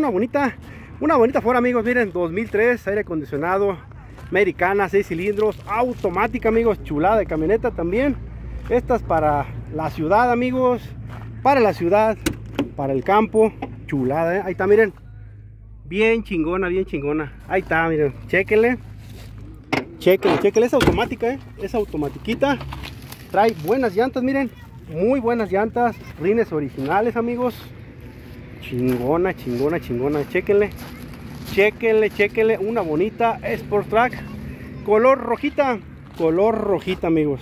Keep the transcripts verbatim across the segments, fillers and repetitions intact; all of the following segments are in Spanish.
una bonita, una bonita Ford, amigos. Miren, dos mil tres, aire acondicionado, americana, seis cilindros, automática, amigos. Chulada de camioneta también. Estas para la ciudad, amigos, para la ciudad, para el campo. Chulada, ¿eh? Ahí está, miren, bien chingona, bien chingona. Ahí está, miren, chéquenle, chéquenle, chéquenle. Es automática, ¿eh? Es automatiquita. Trae buenas llantas, miren, muy buenas llantas, rines originales, amigos. Chingona, chingona, chingona. Chéquenle, chéquenle, chéquenle. Una bonita Sport Track, color rojita, color rojita, amigos.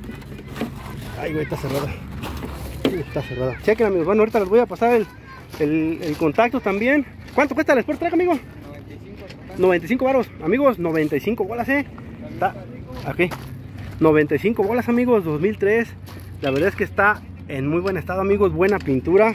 Ay, güey, está cerrada. Está cerrada. Chequen, amigos. Bueno, ahorita les voy a pasar el, el, el contacto también. ¿Cuánto cuesta el Sport Track, amigo? noventa y cinco. noventa y cinco varos, amigos. noventa y cinco bolas, eh. Está aquí. noventa y cinco bolas, amigos. dos mil tres. La verdad es que está en muy buen estado, amigos. Buena pintura.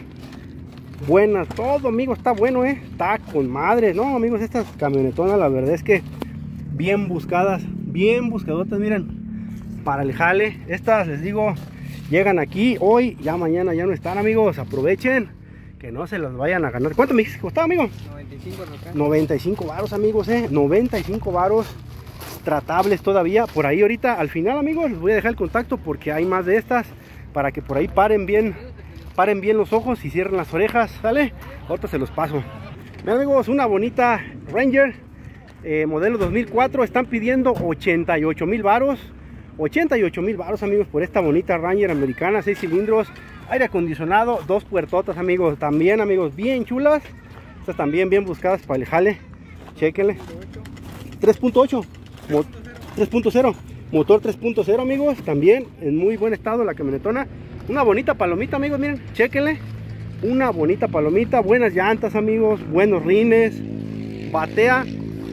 Buena, todo, amigos. Está bueno, eh. Está con madre. No, amigos, estas camionetonas, la verdad es que bien buscadas. Bien buscadotas, miren. Para el jale. Estas, les digo, llegan aquí hoy, ya mañana ya no están, amigos. Aprovechen, que no se las vayan a ganar. ¿Cuánto me dijiste que costaba, amigo? noventa y cinco. noventa y cinco varos, amigos, eh. noventa y cinco varos. Tratables todavía. Por ahí ahorita, al final, amigos, les voy a dejar el contacto porque hay más de estas. Para que por ahí paren bien, paren bien los ojos y cierren las orejas, ¿sale? Ahorita se los paso. Bien, amigos, una bonita Ranger, eh, modelo dos mil cuatro. Están pidiendo ochenta y ocho mil varos. ochenta y ocho mil varos, amigos, por esta bonita Ranger americana, seis cilindros, aire acondicionado, dos puertotas, amigos, también, amigos, bien chulas. Estas también bien buscadas para el jale. Chéquenle. tres punto ocho, tres punto cero, motor tres punto cero, amigos, también en muy buen estado la camionetona. Una bonita palomita, amigos, miren, chéquenle. Una bonita palomita, buenas llantas, amigos, buenos rines, batea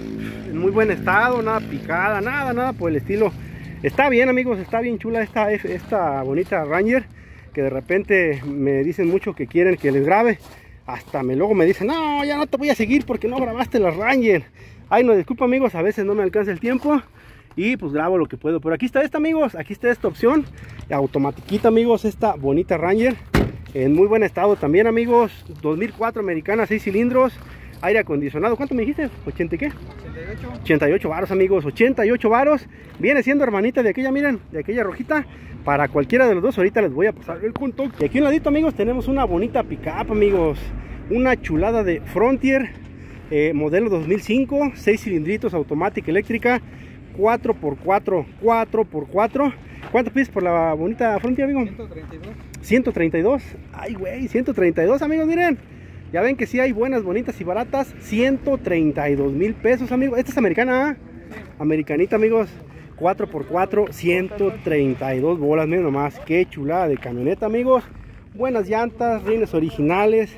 en muy buen estado, nada picada, nada, nada por el estilo. Está bien, amigos, está bien chula esta, esta bonita Ranger, que de repente me dicen mucho que quieren que les grabe. Hasta me luego me dicen, no, ya no te voy a seguir porque no grabaste la Ranger. Ay, no, disculpa, amigos, a veces no me alcanza el tiempo y pues grabo lo que puedo. Pero aquí está esta, amigos, aquí está esta opción, automatiquita, amigos, esta bonita Ranger, en muy buen estado también, amigos. Dos mil cuatro americana, seis cilindros, aire acondicionado. ¿Cuánto me dijiste? ¿ochenta y qué? ochenta y ocho varos, amigos, ochenta y ocho varos. Viene siendo hermanita de aquella, miren, de aquella rojita. Para cualquiera de los dos, ahorita les voy a pasar el contacto. Y aquí a un ladito, amigos, tenemos una bonita pickup, amigos. Una chulada de Frontier, eh, modelo dos mil cinco, seis cilindritos, automática, eléctrica, cuatro por cuatro, cuatro por cuatro. ¿Cuánto pides por la bonita Frontier, amigo? ciento treinta y dos. ciento treinta y dos. Ay, güey, ciento treinta y dos, amigos, miren. Ya ven que sí hay buenas, bonitas y baratas. ciento treinta y dos mil pesos, amigos. Esta es americana, ¿eh? Americanita, amigos. cuatro por cuatro, ciento treinta y dos bolas. Miren nomás, qué chulada de camioneta, amigos. Buenas llantas, rines originales,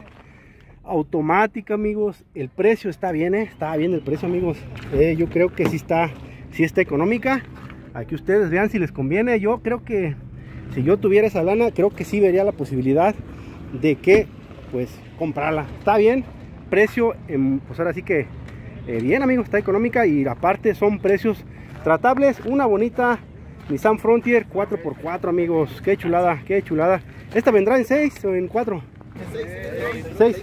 automática, amigos. El precio está bien, ¿eh? Está bien el precio, amigos. Eh, yo creo que sí está, sí está económica. Aquí ustedes vean si les conviene. Yo creo que si yo tuviera esa lana, creo que sí vería la posibilidad de que, pues, comprarla. Está bien, precio, eh, pues ahora sí que eh, bien, amigos, está económica y aparte son precios tratables. Una bonita Nissan Frontier cuatro por cuatro, amigos. Qué chulada, qué chulada. ¿Esta vendrá en seis o en cuatro? seis.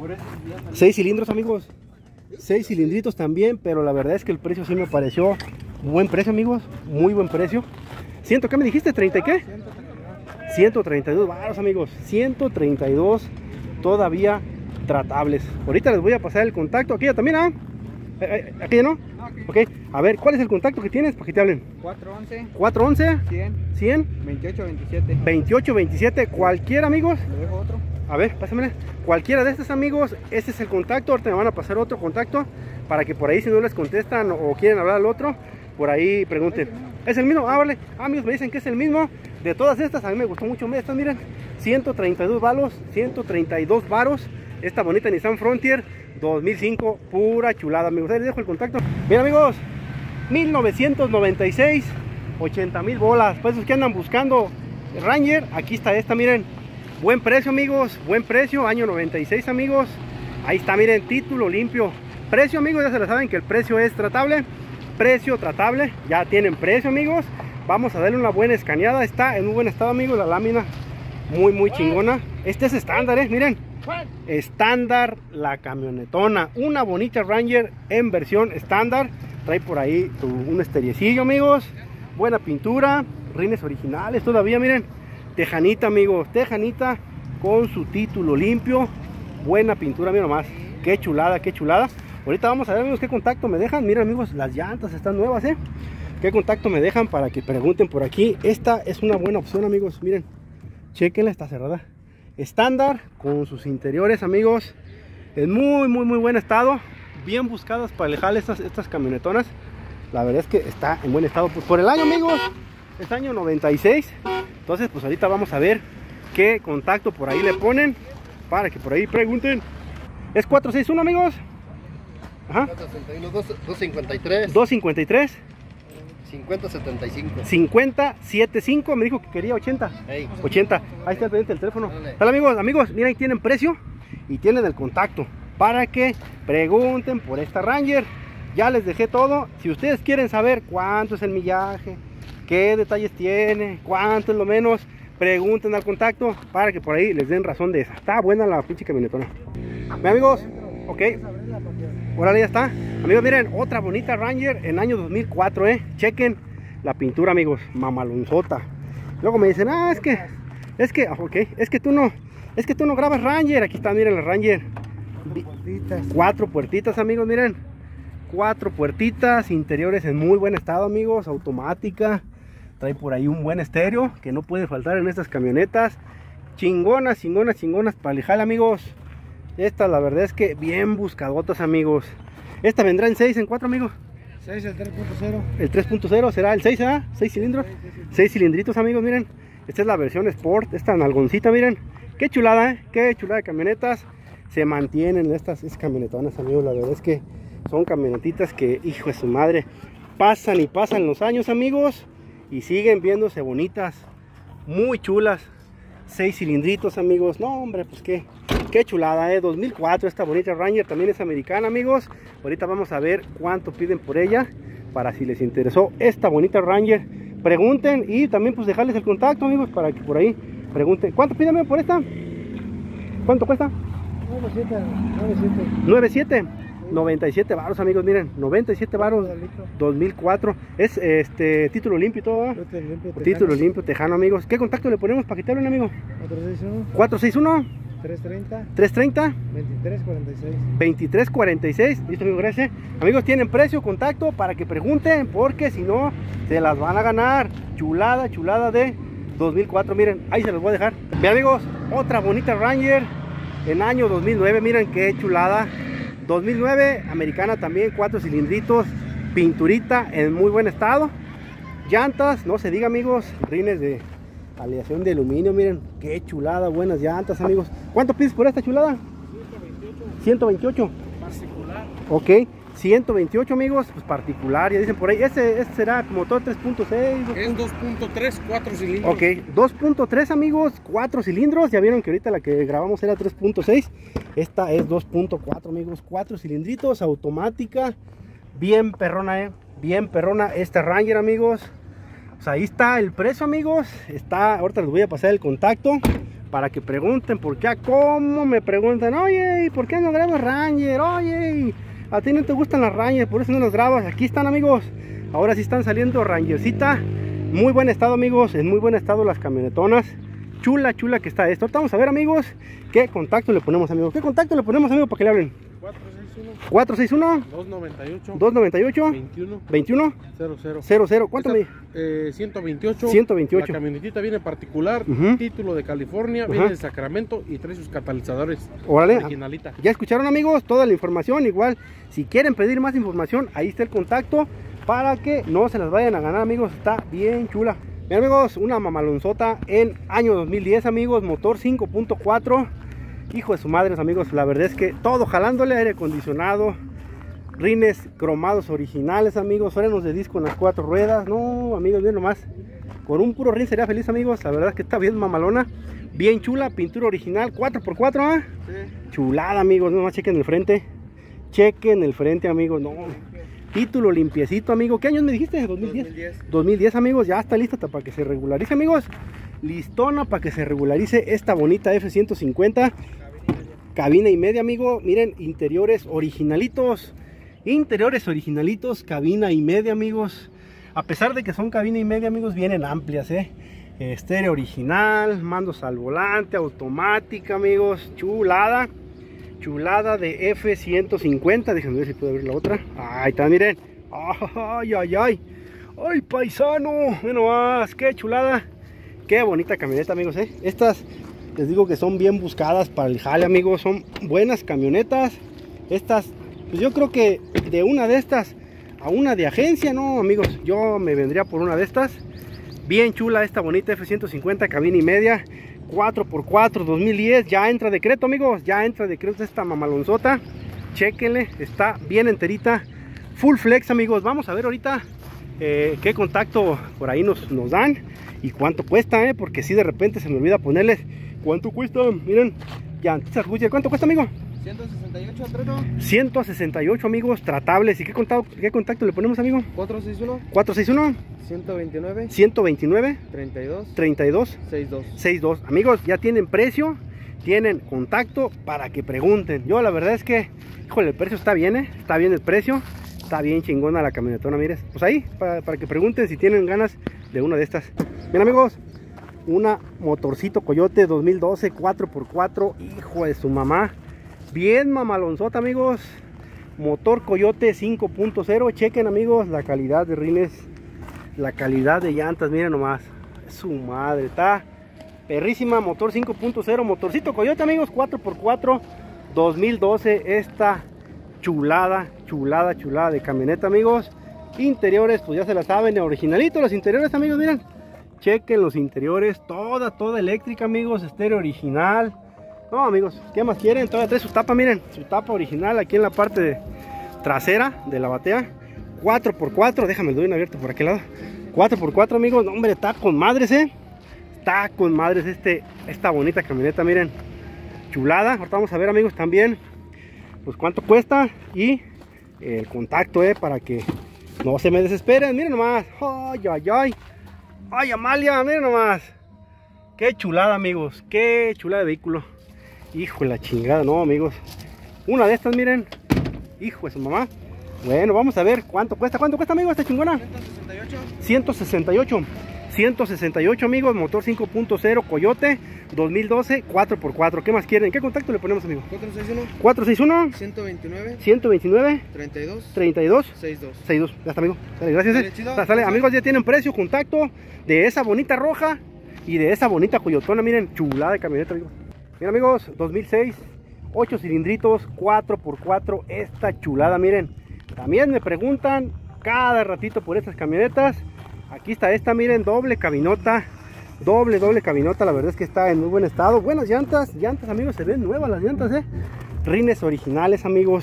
seis cilindros, amigos. seis cilindritos también, pero la verdad es que el precio sí me pareció buen precio, amigos. Muy buen precio. ¿Ciento qué me dijiste? ¿treinta y qué? ciento treinta y dos baros, amigos. ciento treinta y dos todavía tratables. Ahorita les voy a pasar el contacto. Aquí ya también, ¿ah? Aquí no. Ok, a ver, ¿cuál es el contacto que tienes para que te hablen? cuatro once. cuatro once. cien. cien. veintiocho veintisiete. veintiocho veintisiete. Cualquiera, amigos. Le dejo otro. A ver, pásamela. Cualquiera de estos, amigos. Este es el contacto. Ahorita me van a pasar otro contacto para que por ahí, si no les contestan o quieren hablar al otro, por ahí pregunten. ¿Es el mismo? Ah, vale. Ah, amigos, me dicen que es el mismo. De todas estas, a mí me gustó mucho estas, miren. ciento treinta y dos varos. ciento treinta y dos varos. Esta bonita Nissan Frontier dos mil cinco, pura chulada, amigos. Ahí les dejo el contacto. Bien, amigos, mil novecientos noventa y seis, ochenta mil bolas. Pues esos que andan buscando Ranger, aquí está esta, miren. Buen precio, amigos, buen precio, año noventa y seis, amigos. Ahí está, miren, título limpio. Precio, amigos, ya se lo saben que el precio es tratable. Precio tratable, ya tienen precio, amigos. Vamos a darle una buena escaneada. Está en muy buen estado, amigos, la lámina muy, muy chingona. Este es estándar, ¿eh? Miren. estándar la camionetona. Una bonita Ranger en versión estándar. Trae por ahí tu, un esteriecillo, amigos. Buena pintura, rines originales todavía, miren. Tejanita, amigos, tejanita con su título limpio. Buena pintura, miren nomás. Qué chulada, qué chulada. Ahorita vamos a ver, amigos, qué contacto me dejan. Miren, amigos, las llantas están nuevas, ¿eh? Qué contacto me dejan para que pregunten por aquí. Esta es una buena opción, amigos. Miren, chequenla, está cerrada. Estándar con sus interiores, amigos. En muy, muy, muy buen estado. Bien buscadas para el jale estas, estas camionetonas. La verdad es que está en buen estado. Pues por el año, amigos, es año noventa y seis. Entonces, pues ahorita vamos a ver qué contacto por ahí le ponen para que por ahí pregunten. Es cuatro seis uno, amigos. Ajá. doscientos cincuenta y tres. doscientos cincuenta y tres. cincuenta setenta y cinco. cincuenta setenta y cinco. Me dijo que quería ochenta. Hey. ochenta. Ahí está el pendiente del teléfono. Dale. Dale, amigos, amigos, miren, tienen precio y tienen el contacto para que pregunten por esta Ranger. Ya les dejé todo. Si ustedes quieren saber cuánto es el millaje, qué detalles tiene, cuánto es lo menos, pregunten al contacto para que por ahí les den razón de esa. Está buena la pinche camionetona. Bien, amigos, ok. Órale, ya está. Amigos, miren, otra bonita Ranger en año dos mil cuatro, eh. Chequen la pintura, amigos, mamalonzota. Luego me dicen, ah, es que, es que, ok, es que tú no, es que tú no grabas Ranger. Aquí está, miren la Ranger. Puertitas. Cuatro puertitas, amigos, miren. Cuatro puertitas, interiores en muy buen estado, amigos, automática. Trae por ahí un buen estéreo que no puede faltar en estas camionetas. Chingonas, chingonas, chingonas para el jale, amigos. Esta la verdad es que bien buscadotas, amigos. Esta vendrá en seis, en cuatro, amigos. seis, el tres punto cero. El tres punto cero será el seis, ¿verdad? seis cilindros. seis cilindritos, amigos, miren. Esta es la versión Sport, esta nalgoncita, miren. Qué chulada, ¿eh? Qué chulada de camionetas. Se mantienen estas, estas camionetonas, amigos. La verdad es que son camionetitas que, hijo de su madre, pasan y pasan los años, amigos, y siguen viéndose bonitas, muy chulas. Seis cilindritos, amigos. No, hombre, pues qué, qué chulada, eh. dos mil cuatro, esta bonita Ranger también es americana, amigos. Ahorita vamos a ver cuánto piden por ella, para si les interesó esta bonita Ranger, pregunten y también pues dejarles el contacto, amigos, para que por ahí pregunten. ¿Cuánto piden por esta? ¿Cuánto cuesta? nueve siete. noventa y siete varos, amigos, miren, noventa y siete varos, dos mil cuatro. Es este título limpio y todo, ¿eh? Limpio, Título limpio, tejano, amigos. ¿Qué contacto le ponemos para que te hablen, amigo? cuatro seis uno. cuatro seis uno, tres treinta. tres treinta, veintitrés cuarenta y seis. veintitrés cuarenta y seis. Listo, amigos, gracias. Amigos, tienen precio, contacto para que pregunten, porque si no, se las van a ganar. Chulada, chulada de dos mil cuatro, miren, ahí se los voy a dejar. Bien, amigos, otra bonita Ranger en año dos mil nueve, miren qué chulada. dos mil nueve, americana también, cuatro cilindritos, pinturita en muy buen estado. Llantas, no se diga, amigos, rines de aleación de aluminio, miren, qué chulada, buenas llantas, amigos. ¿Cuánto pides por esta chulada? ciento veintiocho. Particular. Ok, ciento veintiocho, amigos, pues particular, ya dicen por ahí. Este, este será motor tres punto seis. Es dos punto tres, cuatro cilindros. Ok, dos punto tres, amigos, cuatro cilindros. Ya vieron que ahorita la que grabamos era tres punto seis. Esta es dos punto cuatro, amigos, cuatro cilindritos, automática. Bien perrona, eh. Bien perrona esta Ranger, amigos. Pues ahí está el precio, amigos. Está, ahorita les voy a pasar el contacto para que pregunten por qué, cómo me preguntan, oye, ¿y por qué no grabas Ranger? Oye, a ti no te gustan las Ranger, por eso no las grabas. Aquí están, amigos. Ahora sí están saliendo Rangercita. Muy buen estado, amigos. En muy buen estado las camionetonas. Chula, chula que está esto. Ahorita vamos a ver, amigos, qué contacto le ponemos, amigos. ¿Qué contacto le ponemos, amigos, para que le hablen? cuatro seis uno. dos noventa y ocho. dos noventa y ocho. veintiuno. veintiuno. cero cero. cero cero. ¿Cuánto Esta, me? eh, ciento veintiocho. ciento veintiocho. La camionetita viene particular, Uh-huh. título de California, Ajá. viene de Sacramento y trae sus catalizadores. Órale. Originalita. Ya escucharon, amigos, toda la información. Igual, si quieren pedir más información, ahí está el contacto para que no se las vayan a ganar, amigos. Está bien chula. Bien, amigos, una mamalonzota en año dos mil diez, amigos, motor cinco punto cuatro. Hijo de su madre, amigos, la verdad es que todo jalándole, aire acondicionado, rines cromados originales, amigos, frenos de disco en las cuatro ruedas. No, amigos, bien nomás, con un puro rin sería feliz, amigos. La verdad es que está bien mamalona, bien chula, pintura original, cuatro por cuatro, ¿eh? Sí. Chulada, amigos, nomás chequen el frente, chequen el frente, amigos, no. Título limpiecito, amigo. ¿Qué años me dijiste? dos mil diez. dos mil diez. dos mil diez, amigos, ya está lista para que se regularice, amigos. Listona para que se regularice esta bonita F ciento cincuenta. cabina y media, amigo. Miren, interiores originalitos. Interiores originalitos, cabina y media, amigos. A pesar de que son cabina y media, amigos, vienen amplias, eh. Estéreo original, mandos al volante, automática, amigos. Chulada. Chulada de F ciento cincuenta. Déjenme ver si puedo abrir la otra. Ahí está, miren. Ay, ay, ay. Ay, paisano. Miren más, qué chulada. Qué bonita camioneta, amigos, eh. Estas les digo que son bien buscadas para el jale, amigos. Son buenas camionetas. Estas, pues yo creo que de una de estas a una de agencia, no, amigos. Yo me vendría por una de estas. Bien chula esta bonita F ciento cincuenta, cabina y media. cuatro por cuatro dos mil diez. Ya entra decreto, amigos. Ya entra decreto esta mamalonzota. Chéquenle. Está bien enterita. Full flex, amigos. Vamos a ver ahorita eh, qué contacto por ahí nos, nos dan. Y cuánto cuesta, eh. Porque si de repente se me olvida ponerles cuánto cuesta. Miren. Ya, ¿cuánto cuesta, amigo? ciento sesenta y ocho, trato. ciento sesenta y ocho, amigos, tratables. ¿Y qué contacto, qué contacto le ponemos, amigo? cuatro seis uno, cuatro seis uno, ciento veintinueve, ciento veintinueve, treinta y dos, treinta y dos, sesenta y dos. sesenta y dos. Amigos, ya tienen precio, tienen contacto para que pregunten. Yo la verdad es que, híjole, el precio está bien, ¿eh? Está bien el precio, está bien chingona la camionetona, mires. Pues ahí, para, para que pregunten si tienen ganas de una de estas. Bien, amigos, una motorcito Coyote dos mil doce, cuatro por cuatro, hijo de su mamá. Bien mamalonzota, amigos. Motor Coyote cinco punto cero. Chequen, amigos, la calidad de rines, la calidad de llantas. Miren nomás, su madre, está perrísima. Motor cinco punto cero, motorcito Coyote, amigos, cuatro por cuatro dos mil doce. Esta chulada, chulada, chulada de camioneta, amigos. Interiores, pues ya se la saben, originalito los interiores, amigos. Miren, chequen los interiores, toda, toda eléctrica, amigos. Estéreo original. No, amigos, ¿qué más quieren? Todavía trae su tapa, miren, su tapa original aquí en la parte de trasera de la batea. cuatro por cuatro, déjame el doy abierto por aquel lado. cuatro por cuatro, amigos, no, hombre, está con madres, eh. Está con madres este, esta bonita camioneta, miren. Chulada. Ahorita vamos a ver, amigos, también, pues cuánto cuesta y el contacto, eh, para que no se me desesperen. Miren nomás, ay, ay, ay. Ay, Amalia, miren nomás. Qué chulada, amigos, qué chulada de vehículo. Hijo de la chingada, no, amigos. Una de estas, miren. Hijo de su mamá. Bueno, vamos a ver cuánto cuesta. ¿Cuánto cuesta, amigos, esta chingona? ciento sesenta y ocho. ciento sesenta y ocho, amigos. Motor cinco punto cero Coyote dos mil doce, cuatro por cuatro. ¿Qué más quieren? ¿Qué contacto le ponemos, amigos? cuatro seis uno, cuatro seis uno, ciento veintinueve, ciento veintinueve, treinta y dos, treinta y dos, sesenta y dos. sesenta y dos. Ya está, amigo. Dale, gracias. Dale, eh. chido. Sale, sale. Amigos, ya tienen precio, contacto de esa bonita roja y de esa bonita Coyotona. Miren, chulada de camioneta, amigos. Miren, amigos, dos mil seis, ocho cilindritos, cuatro por cuatro, esta chulada, miren. También me preguntan cada ratito por estas camionetas. Aquí está esta, miren, doble cabinota, doble, doble cabinota. La verdad es que está en muy buen estado. Buenas llantas, llantas, amigos, se ven nuevas las llantas, eh. Rines originales, amigos.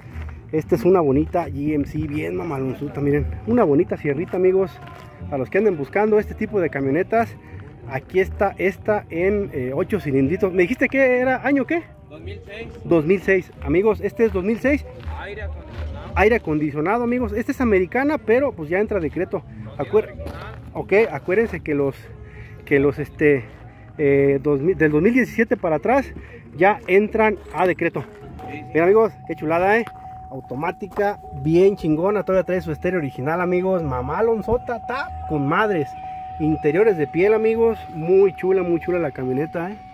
Esta es una bonita G M C, bien mamalonzuta, miren. Una bonita sierrita, amigos. A los que anden buscando este tipo de camionetas, aquí está esta en eh, ocho cilindritos. ¿Me dijiste que era año qué? dos mil seis. dos mil seis, amigos, este es dos mil seis. Aire acondicionado. Aire acondicionado, amigos. Este es americana, pero pues ya entra decreto. Acuer ok, acuérdense que los que los este eh, dos mil, del dos mil diecisiete para atrás ya entran a decreto. Miren, amigos, qué chulada, eh. Automática, bien chingona. Todavía trae su estéreo original, amigos. Mamalonzota, está con madres. Interiores de piel, amigos. Muy chula, muy chula la camioneta, eh.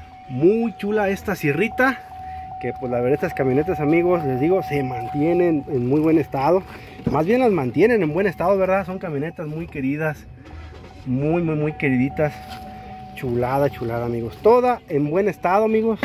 Muy chula esta sierrita. Que pues la verdad, estas camionetas, amigos, les digo, se mantienen en muy buen estado. Más bien las mantienen en buen estado, ¿verdad? Son camionetas muy queridas. Muy, muy, muy queriditas. Chulada, chulada, amigos. Toda en buen estado, amigos.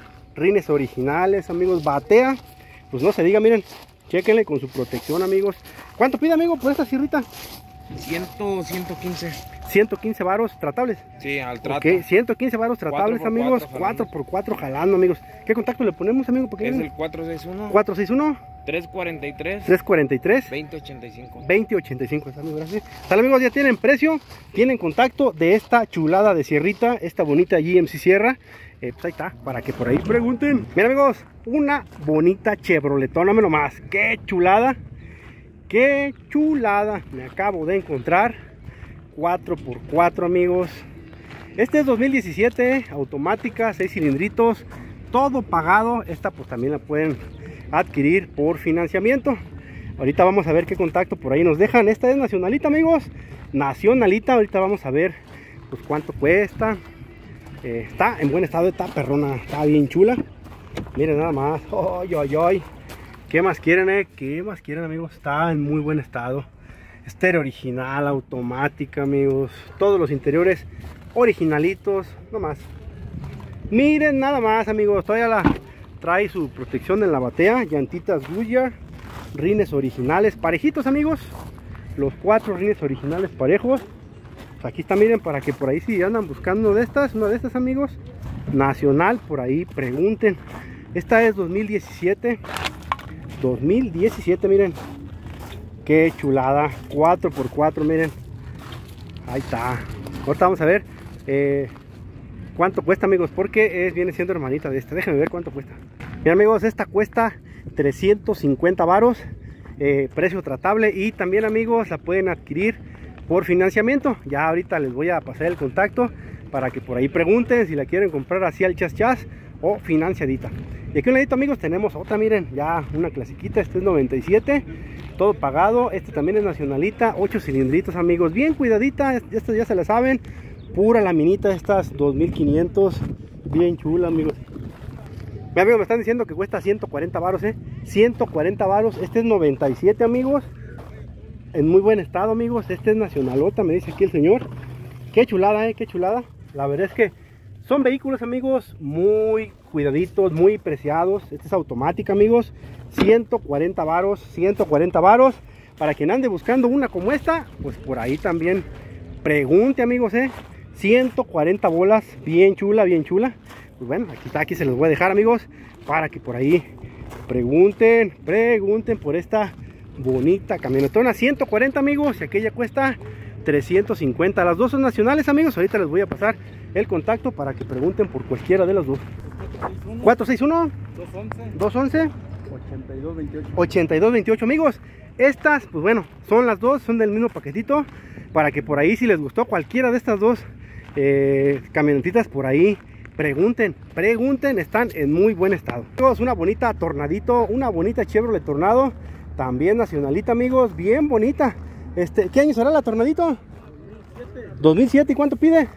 Rines originales, amigos. Batea, pues no se diga, miren. Chéquenle con su protección, amigos. ¿Cuánto pide, amigo, por esta sierrita? cien, ciento quince. ciento quince varos tratables. Sí, al trato. Ok, ciento quince varos tratables, cuatro por amigos. cuatro cuatro por cuatro jalando, amigos. ¿Qué contacto le ponemos, amigo? Porque Es el cuatro seis uno, cuatro seis uno, tres cuarenta y tres, tres cuarenta y tres, veinte ochenta y cinco. veinte ochenta y cinco. Sale, gracias. Sale, amigos, ya tienen precio, tienen contacto de esta chulada de sierrita, esta bonita G M C Sierra. Eh, pues ahí está, para que por ahí pregunten. Mira, amigos, una bonita Chevroletona, menos más. Qué chulada, qué chulada me acabo de encontrar. cuatro por cuatro, amigos. Este es dos mil diecisiete, automática, seis cilindritos, todo pagado. Esta pues también la pueden adquirir por financiamiento. Ahorita vamos a ver qué contacto por ahí nos dejan. Esta es nacionalita, amigos, nacionalita. Ahorita vamos a ver pues cuánto cuesta. Eh, está en buen estado, está perrona, está bien chula. Miren nada más. Ay, ay, ay. ¿Qué más quieren, eh? ¿Qué más quieren, amigos? Está en muy buen estado. Estéreo original, automática, amigos. Todos los interiores originalitos, no más. Miren nada más, amigos. Todavía la trae su protección en la batea. Llantitas Goodyear, rines originales, parejitos, amigos. Los cuatro rines originales parejos. Pues aquí está, miren, para que por ahí si andan buscando de estas, una de estas, amigos, nacional, por ahí pregunten. Esta es dos mil diecisiete. dos mil diecisiete, miren. Qué chulada. cuatro por cuatro, miren. Ahí está. Ahorita vamos a ver eh, cuánto cuesta, amigos, porque es, viene siendo hermanita de esta. Déjenme ver cuánto cuesta. Miren, amigos, esta cuesta trescientos cincuenta varos. Eh, precio tratable. Y también, amigos, la pueden adquirir por financiamiento. Ya ahorita les voy a pasar el contacto para que por ahí pregunten si la quieren comprar así al chas chas o financiadita. Y aquí a un ladito, amigos, tenemos otra, miren, ya una clasiquita. Este es noventa y siete, todo pagado. Este también es nacionalita, ocho cilindritos, amigos, bien cuidadita. Estas ya se la saben, pura laminita. Estas dos mil quinientos, bien chula, amigos. Mi amigo, me están diciendo que cuesta ciento cuarenta varos, eh ciento cuarenta varos. Este es noventa y siete, amigos, en muy buen estado, amigos. Este es nacionalota, me dice aquí el señor. Qué chulada, eh, qué chulada. La verdad es que son vehículos, amigos, muy cuidaditos, muy preciados. Esta es automática, amigos. ciento cuarenta varos, ciento cuarenta varos. Para quien ande buscando una como esta, pues por ahí también pregunte, amigos, eh. ciento cuarenta bolas, bien chula, bien chula. Pues bueno, aquí está, aquí se los voy a dejar, amigos, para que por ahí pregunten, pregunten por esta bonita camionetona. ciento cuarenta, amigos, y aquella cuesta trescientos cincuenta. Las dos son nacionales, amigos. Ahorita les voy a pasar el contacto para que pregunten por cualquiera de las dos. cuatro seis uno, dos once, ochenta y dos veintiocho. ochenta y dos veintiocho, amigos. Estas, pues bueno, son las dos, son del mismo paquetito. Para que por ahí, si les gustó cualquiera de estas dos eh, camionetitas, por ahí pregunten, pregunten, están en muy buen estado. Amigos, una bonita Tornadito, una bonita Chevrolet Tornado, también nacionalita, amigos, bien bonita. Este, ¿qué año será la Tornadito? dos mil siete. ¿Y cuánto pide?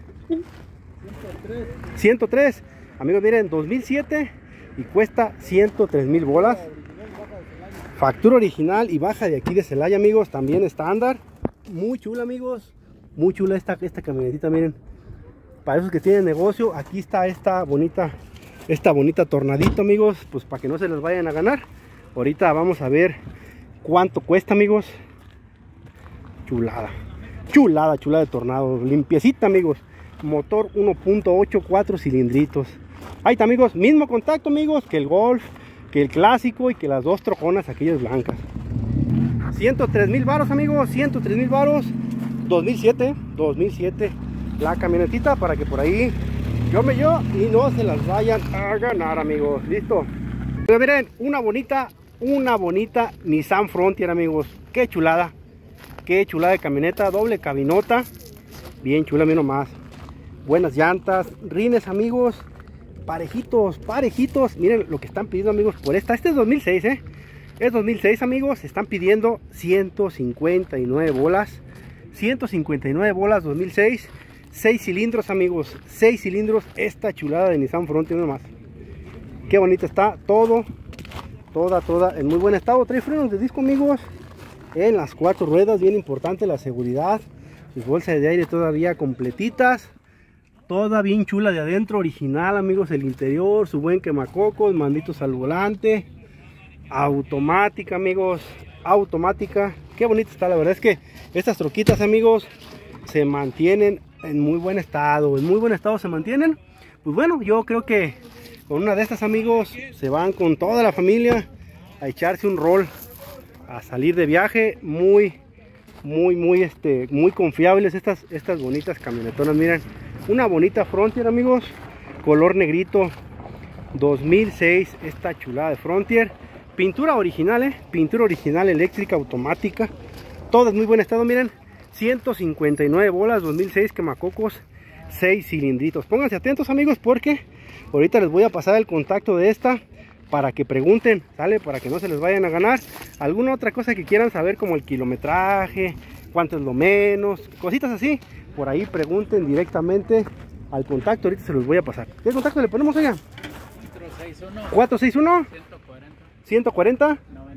ciento tres. Amigos, miren, dos mil siete y cuesta ciento tres mil bolas. Factura original y baja de aquí de Celaya, amigos, también estándar. Muy chula, amigos, muy chula esta, esta camionetita, miren. Para esos que tienen negocio, aquí está esta bonita, esta bonita Tornadito, amigos, pues para que no se les vayan a ganar. Ahorita vamos a ver cuánto cuesta, amigos. Chulada, chulada, chulada de Tornado, limpiecita, amigos. Motor uno punto ocho, cuatro cilindritos. Ahí está, amigos, mismo contacto, amigos, que el Golf, que el clásico y que las dos troconas aquellas blancas. ciento tres mil varos, amigos, ciento tres mil varos. dos mil siete, dos mil siete la camionetita, para que por ahí yo me yo y no se las vayan a ganar, amigos. Listo. Pero miren, una bonita, una bonita Nissan Frontier, amigos. Qué chulada, qué chulada de camioneta, doble cabinota, bien chula, miren nomás. Buenas llantas, rines, amigos, parejitos, parejitos. Miren lo que están pidiendo, amigos, por esta. Este es dos mil seis, eh. Es dos mil seis, amigos. Están pidiendo ciento cincuenta y nueve bolas. ciento cincuenta y nueve bolas, dos mil seis. seis cilindros, amigos. seis cilindros. Esta chulada de Nissan Frontier nomás. Qué bonita está. Todo, toda, toda en muy buen estado. Trae frenos de disco, amigos. En las cuatro ruedas. Bien importante la seguridad. Sus bolsas de aire todavía completitas. Toda bien chula de adentro, original, amigos. El interior, su buen quemacocos, manditos al volante. Automática, amigos, automática. Qué bonita está, la verdad es que estas troquitas, amigos, se mantienen en muy buen estado. En muy buen estado se mantienen. Pues bueno, yo creo que con una de estas, amigos, se van con toda la familia a echarse un rol, a salir de viaje. Muy, muy, muy, este, muy confiables estas, estas bonitas camionetonas. Miren, una bonita Frontier, amigos, color negrito, dos mil seis, esta chulada de Frontier. Pintura original, eh, pintura original eléctrica, automática, todo en muy buen estado. Miren, ciento cincuenta y nueve bolas, dos mil seis, quemacocos, seis cilindritos. Pónganse atentos, amigos, porque ahorita les voy a pasar el contacto de esta para que pregunten, ¿sale? Para que no se les vayan a ganar alguna otra cosa que quieran saber, como el kilometraje, cuánto es lo menos, cositas así. Por ahí pregunten directamente al contacto, ahorita se los voy a pasar. ¿Qué contacto le ponemos, oiga? cuatro seis uno ciento cuarenta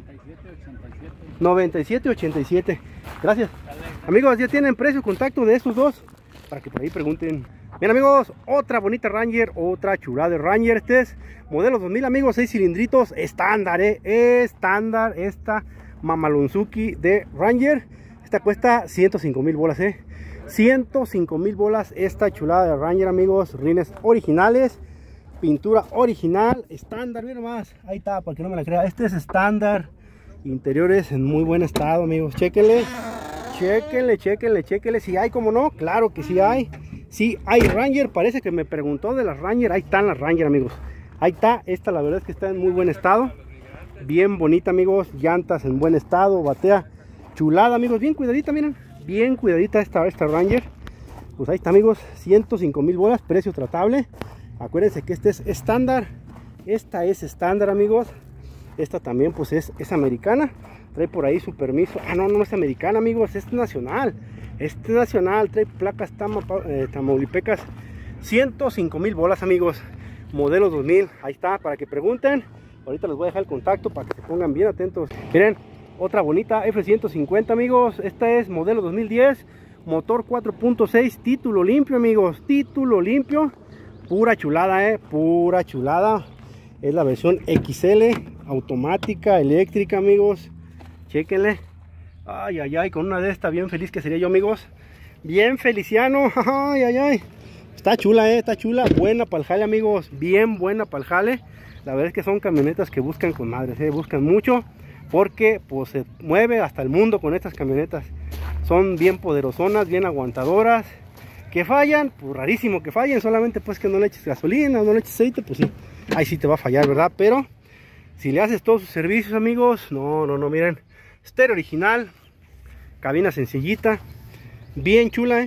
noventa y siete ochenta y siete. Gracias. Amigos, ya tienen precio y contacto de estos dos para que por ahí pregunten. Bien, amigos, otra bonita Ranger, otra chulada de Ranger. Este es modelo dos mil, amigos, seis cilindritos, estándar, eh, estándar, esta Mamalonzuki de Ranger. Esta cuesta ciento cinco mil bolas, eh. ciento cinco mil bolas esta chulada de Ranger, amigos. Rines originales, pintura original, estándar, miren más. Ahí está, para que no me la crea. Este es estándar. Interiores en muy buen estado, amigos. Chéquenle, chéquenle, chéquenle, chéquenle. Si hay, como no, claro que sí hay. Sí hay Ranger. Parece que me preguntó de las Ranger. Ahí están las Ranger, amigos. Ahí está. Esta la verdad es que está en muy buen estado. Bien bonita, amigos. Llantas en buen estado. Batea chulada, amigos. Bien cuidadita, miren. Bien cuidadita esta, esta Ranger. Pues ahí está, amigos. ciento cinco mil bolas. Precio tratable. Acuérdense que este es estándar. Esta es estándar, amigos. Esta también pues es, es americana. Trae por ahí su permiso. Ah, no, no es americana, amigos. Es nacional. Este es nacional. Trae placas tama, eh, tamaulipecas. ciento cinco mil bolas, amigos. Modelo dos mil. Ahí está, para que pregunten. Ahorita les voy a dejar el contacto para que se pongan bien atentos. Miren, otra bonita F ciento cincuenta, amigos. Esta es modelo dos mil diez. Motor cuatro punto seis. Título limpio, amigos. Título limpio. Pura chulada, eh. Pura chulada. Es la versión X L, automática, eléctrica, amigos. Chéquenle. Ay, ay, ay, con una de estas bien feliz que sería yo, amigos. Bien feliciano. Ay, ay, ay. Está chula, eh, está chula. Buena para el jale, amigos. Bien buena para el jale. La verdad es que son camionetas que buscan con madres, eh. Buscan mucho. Porque pues se mueve hasta el mundo con estas camionetas. Son bien poderosonas, bien aguantadoras. Que fallan, pues rarísimo que fallen. Solamente pues que no le eches gasolina, no le eches aceite, pues sí. Ahí sí te va a fallar, ¿verdad? Pero si le haces todos sus servicios, amigos, no, no, no, miren. Estéreo original, cabina sencillita, bien chula, ¿eh?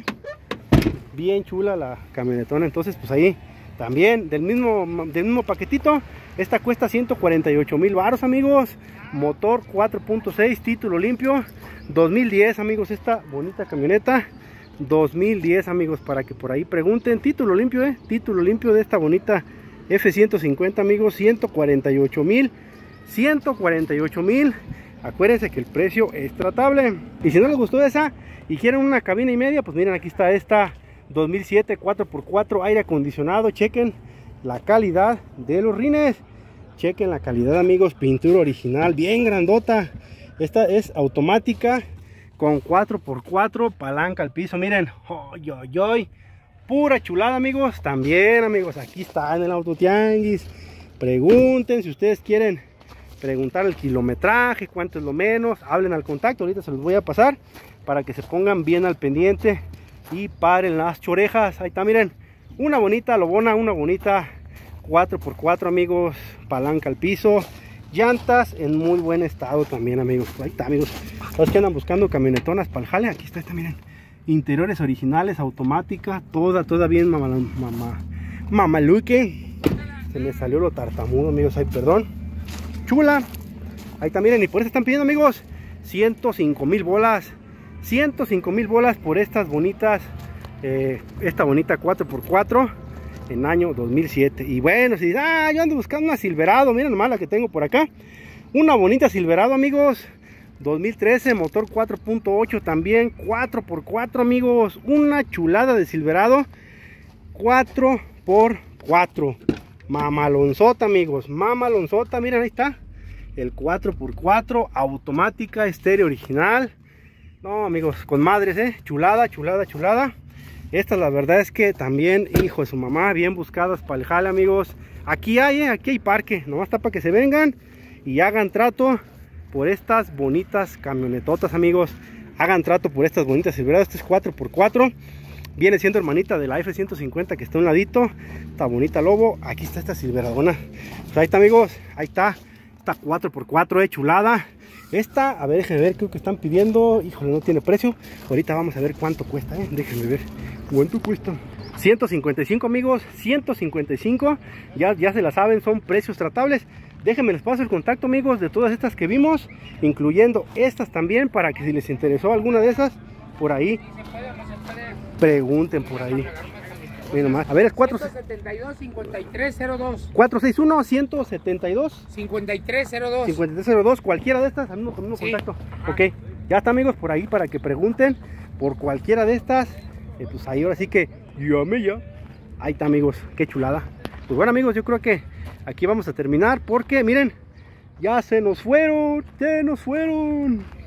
Bien chula la camionetona. Entonces, pues ahí también del mismo, del mismo paquetito. Esta cuesta ciento cuarenta y ocho mil baros, amigos. Motor cuatro punto seis, título limpio, dos mil diez, amigos. Esta bonita camioneta, dos mil diez, amigos, para que por ahí pregunten. Título limpio, ¿eh? Título limpio de esta bonita F ciento cincuenta, amigos. Ciento cuarenta y ocho mil, ciento cuarenta y ocho mil. Acuérdense que el precio es tratable. Y si no les gustó esa y quieren una cabina y media, pues miren, aquí está esta dos mil siete cuatro por cuatro, aire acondicionado. Chequen la calidad de los rines. Chequen la calidad, amigos. Pintura original, bien grandota. Esta es automática con cuatro por cuatro, palanca al piso. Miren, oy, oy, oy. Pura chulada, amigos. También, amigos, aquí está en el Autotianguis. Pregunten si ustedes quieren preguntar el kilometraje, cuánto es lo menos. Hablen al contacto, ahorita se los voy a pasar para que se pongan bien al pendiente y paren las chorejas. Ahí está, miren, una bonita lobona, una bonita cuatro por cuatro, amigos. Palanca al piso, llantas en muy buen estado también, amigos. Ahí está, amigos. Los que andan buscando camionetonas para el jale, aquí está esta, miren. Interiores originales, automática, toda, toda bien mamá, mamá, mamaluque. Se me salió lo tartamudo, amigos, ay, perdón. Chula. Ahí está, miren, y por eso están pidiendo, amigos, ciento cinco mil bolas. ciento cinco mil bolas por estas bonitas, eh, esta bonita cuatro por cuatro en año dos mil siete. Y bueno, si ah, yo ando buscando una Silverado, miren nomás la que tengo por acá. Una bonita Silverado, amigos. dos mil trece, motor cuatro punto ocho también, cuatro por cuatro, amigos. Una chulada de Silverado, cuatro por cuatro. Mamalonzota, amigos, mamalonzota, miren, ahí está. El cuatro por cuatro, automática, estéreo original. No, amigos, con madres, eh. Chulada, chulada, chulada. Estas la verdad es que también, hijo de su mamá, bien buscadas para el jale, amigos. Aquí hay, eh, aquí hay parque. Nomás está para que se vengan y hagan trato por estas bonitas camionetotas, amigos. Hagan trato por estas bonitas Silveradas. Este es cuatro por cuatro. Viene siendo hermanita de la F ciento cincuenta que está a un ladito. Esta bonita Lobo. Aquí está esta Silveradona. Pues ahí está, amigos. Ahí está. Esta cuatro por cuatro, eh, chulada. Esta, a ver, déjenme ver, creo que están pidiendo. Híjole, no tiene precio. Ahorita vamos a ver cuánto cuesta, eh. Déjenme ver cuánto cuesta. ciento cincuenta y cinco amigos, ciento cincuenta y cinco, ya, ya se la saben, son precios tratables. Déjenme les paso el contacto amigos de todas estas que vimos, incluyendo estas también, para que si les interesó alguna de esas, por ahí pregunten por ahí. Miren nomás. A ver, es cuatro ciento setenta y dos, cincuenta y tres cero dos. cuatro seis uno, ciento setenta y dos, cincuenta y tres cero dos. cincuenta y tres cero dos, cualquiera de estas, al mismo, con el mismo Sí. contacto. Ok, ya está amigos, por ahí para que pregunten por cualquiera de estas. Eh, pues ahí ahora sí que llame ya. Ahí está amigos, qué chulada. Pues bueno amigos, yo creo que aquí vamos a terminar porque miren, ya se nos fueron, se nos fueron.